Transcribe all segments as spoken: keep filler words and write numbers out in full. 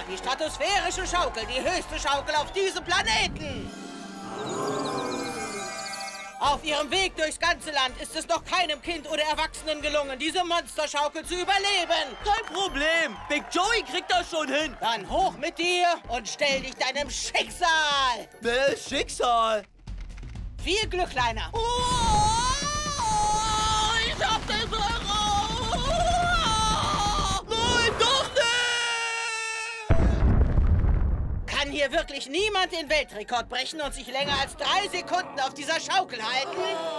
Die stratosphärische Schaukel, die höchste Schaukel auf diesem Planeten. Auf ihrem Weg durchs ganze Land ist es noch keinem Kind oder Erwachsenen gelungen, diese Monsterschaukel zu überleben. Kein Problem. Big Joey kriegt das schon hin. Dann hoch mit dir und stell dich deinem Schicksal. Äh, Schicksal. Viel Glück, Kleiner. Oh, ich hab den Euro. Nein, doch nicht. Kann hier wirklich niemand den Weltrekord brechen und sich länger als drei Sekunden auf dieser Schaukel halten?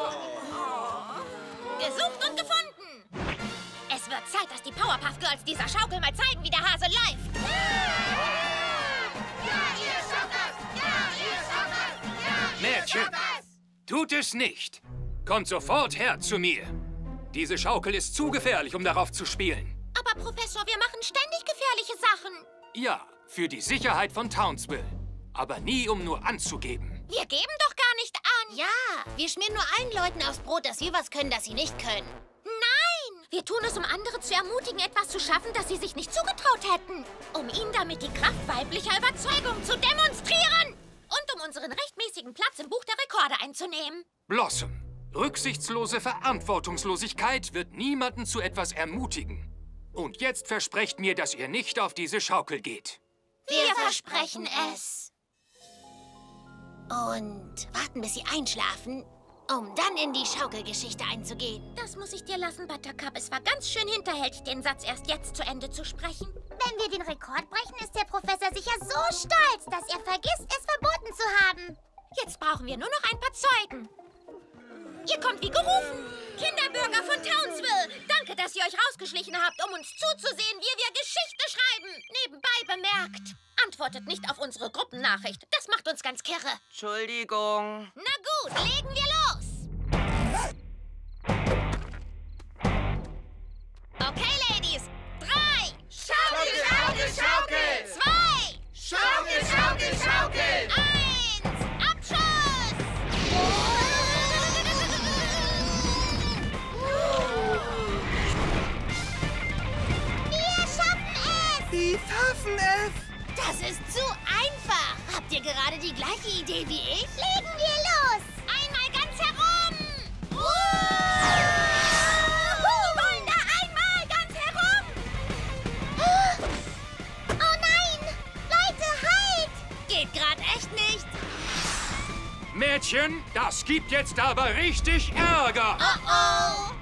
Gesucht und gefunden. Es wird Zeit, dass die Powerpuff Girls dieser Schaukel mal zeigen, wie der Hase läuft. Ja, ihr schafft das! Ja, ihr schafft das! Ja, ihr Mädchen, schafft das! tut es nicht. Kommt sofort her zu mir. Diese Schaukel ist zu gefährlich, um darauf zu spielen. Aber Professor, wir machen ständig gefährliche Sachen. Ja, für die Sicherheit von Townsville. Aber nie, um nur anzugeben. Wir geben doch gar nicht an. Ja, wir schmieren nur allen Leuten aufs Brot, dass wir was können, das sie nicht können. Nein! Wir tun es, um andere zu ermutigen, etwas zu schaffen, das sie sich nicht zugetraut hätten. Um ihnen damit die Kraft weiblicher Überzeugung zu demonstrieren. Und um unseren rechtmäßigen Platz im Buch der Rekorde einzunehmen. Blossom, rücksichtslose Verantwortungslosigkeit wird niemanden zu etwas ermutigen. Und jetzt versprecht mir, dass ihr nicht auf diese Schaukel geht. Wir versprechen es. Und warten, bis sie einschlafen, um dann in die Schaukelgeschichte einzugehen. Das muss ich dir lassen, Buttercup. Es war ganz schön hinterhältig, den Satz erst jetzt zu Ende zu sprechen. Wenn wir den Rekord brechen, ist der Professor sicher so stolz, dass er vergisst, es verboten zu haben. Jetzt brauchen wir nur noch ein paar Zeugen. Ihr kommt wie gerufen. Kinderbürger von Townsville, danke, dass ihr euch rausgeschlichen habt, um uns zuzusehen, wie wir Geschichte schreiben. Nebenbei bemerkt. Antwortet nicht auf unsere Gruppennachricht. Das macht uns ganz kirre. Entschuldigung. Na gut, legen wir los. Okay, Ladies. Drei. Schaukel, Schaukel, Schaukel! Zwei. Schaukel, Schaukel, Schaukel! Eins. Abschuss. Wir schaffen es! Die schaffen es. Das ist zu einfach. Habt ihr gerade die gleiche Idee wie ich? Legen wir los! Einmal ganz herum. Wir wollen da einmal ganz herum. Oh nein! Leute, halt! Geht gerade echt nicht. Mädchen, das gibt jetzt aber richtig Ärger. Oh oh.